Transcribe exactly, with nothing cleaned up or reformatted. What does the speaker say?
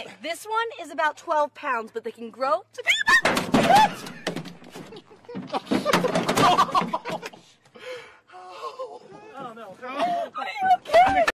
Okay, this one is about twelve pounds, but they can grow to be about